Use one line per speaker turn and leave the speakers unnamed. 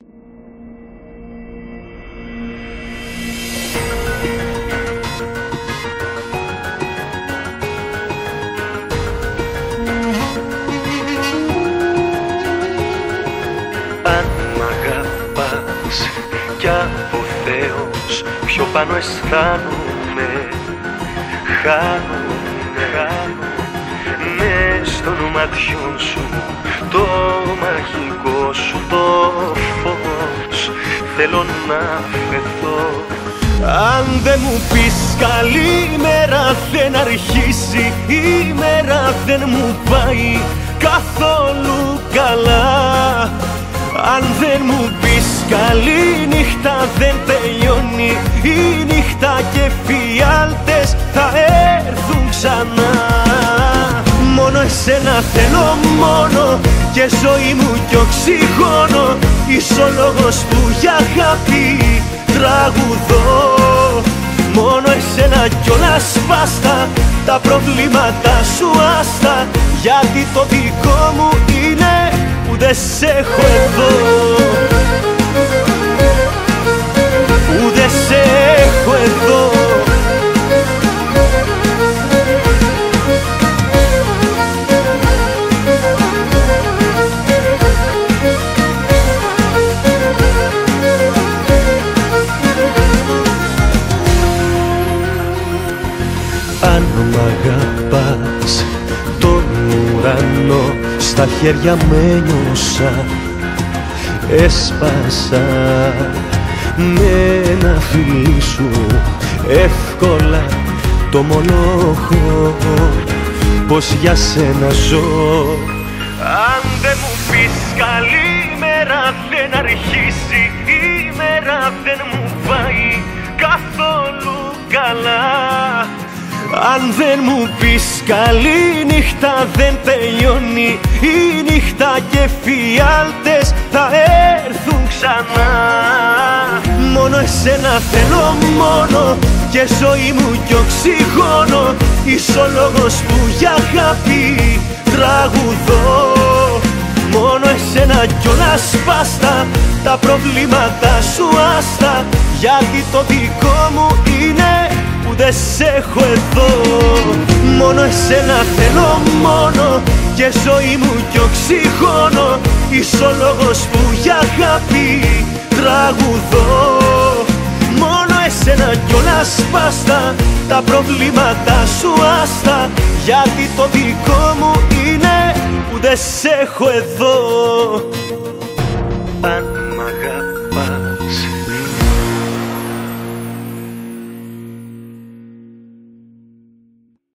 Αν μ' αγαπάς κι από Θεός πιο πάνω αισθάνομαι, χάνομαι μες των ματιών σου το μαγικό σου το φως, θέλω να φεθώ. Αν δεν μου πεις καλημέρα δεν αρχίσει η μέρα, δεν μου πάει καθόλου καλά. Αν δεν μου πεις καλή νύχτα δεν τελειώνει η νύχτα και φιάλτες θα έρθουν ξανά. Μόνο εσένα θέλω μόνο και ζωή μου κι οξυγόνο, είσαι ο λόγος που για αγάπη τραγουδώ. Μόνο εσένα κι όλα σπάστα, τα προβλήματα σου άστα, γιατί το δικό μου είναι που δεν σε έχω εδώ, που δεν σε έχω εδώ. Αν μ' αγαπάς τον ουρανό στα χέρια με νιώσα, έσπασα με ένα φιλί σου εύκολα το μονόχο, πως για σένα ζω. Αν δεν μου πεις καλημέρα δεν αρχίσει η μέρα, δεν μου πάει καθόλου καλά. Αν δεν μου πεις καλή νύχτα δεν τελειώνει η νύχτα και φιάλτες θα έρθουν ξανά. Μόνο εσένα θέλω μόνο και ζωή μου κι οξυγόνο, είσαι ο λόγος που για αγάπη τραγουδώ. Μόνο εσένα κι όλα σπάστα, τα προβλήματα σου άστα, γιατί το δικό μου είναι που δεν σε έχω εδώ. Μόνο εσένα θέλω μόνο και ζωή μου κι οξυγόνο, είσαι ο λόγος που για αγάπη τραγουδώ. Μόνο εσένα κι όλα σπάστα, τα προβλήματα σου άστα, γιατί το δικό μου είναι που δεν σε έχω εδώ. Αν μ' αγαπάς